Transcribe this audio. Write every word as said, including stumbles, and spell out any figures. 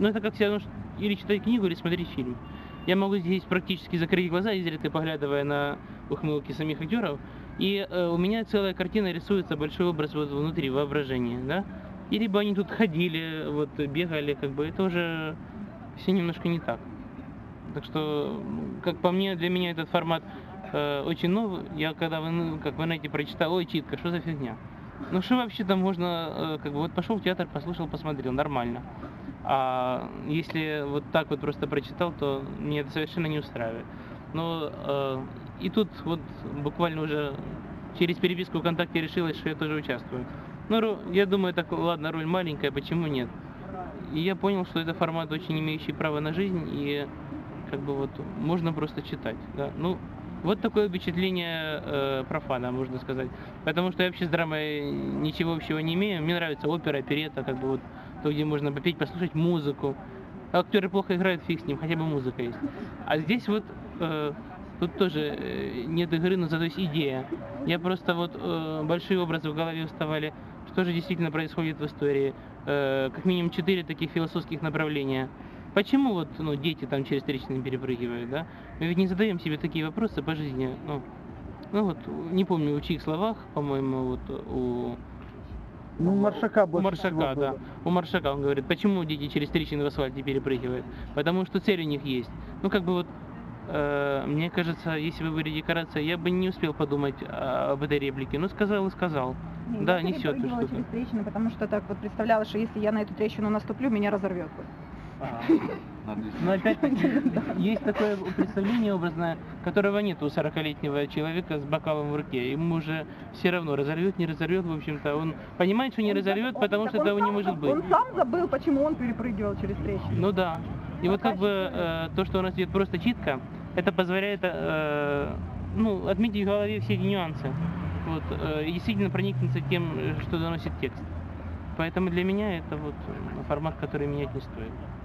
Ну, это как все равно, что или читать книгу, или смотреть фильм. Я могу здесь практически закрыть глаза, изредка поглядывая на ухмылки самих актеров, и э, у меня целая картина рисуется, большой образ вот внутри, воображения, да? И либо они тут ходили, вот бегали, как бы это уже все немножко не так. Так что, м, как по мне, для меня этот формат э, очень новый. Я когда в, ин- как в инете прочитал, ой, читка, что за фигня? Ну что вообще там можно, э, как бы вот пошел в театр, послушал, посмотрел, нормально. А если вот так вот просто прочитал, то меня это совершенно не устраивает. Но э, и тут вот буквально уже через переписку ВКонтакте решилось, что я тоже участвую. Ну, ро- я думаю, так, ладно, роль маленькая, почему нет? И я понял, что это формат, очень имеющий право на жизнь, и как бы вот можно просто читать, да. Ну, вот такое впечатление э, профана, можно сказать. Потому что я вообще с драмой ничего общего не имею. Мне нравится опера, оперетта, как бы вот то, где можно попеть, послушать музыку. Актеры плохо играют, фиг с ним, хотя бы музыка есть. А здесь вот э, тут тоже э, нет игры, но зато есть идея. Я просто вот э, большие образы в голове вставали, что же действительно происходит в истории. Э, как минимум четыре таких философских направления. Почему вот ну, дети там через трещины перепрыгивают, да? Мы ведь не задаем себе такие вопросы по жизни. Ну, ну вот, не помню, в чьих словах, по-моему, вот у Ну, Маршака у больше всего Маршака, да. было. У Маршака он говорит, почему дети через трещины в асфальте перепрыгивают? Потому что цель у них есть. Ну, как бы вот, э, мне кажется, если бы были декорации, я бы не успел подумать а, об этой реплике. Ну, сказал и сказал. Не, Да, я несет перепрыгивала что-то. через трещину, потому что так вот представляла, что если я на эту трещину наступлю, меня разорвет. Но опять-таки есть такое представление образное, которого нет у сорокалетнего человека с бокалом в руке. Ему уже все равно, разорвет, не разорвет, в общем-то. Он понимает, что не разорвет, потому что этого не может быть. Он сам забыл, почему он перепрыгивал через трещину. Ну да. И вот как бы э, то, что у нас идет просто читка, это позволяет э, ну, отметить в голове все эти нюансы. Вот, э, и действительно проникнуться тем, что доносит текст. Поэтому для меня это вот формат, который менять не стоит.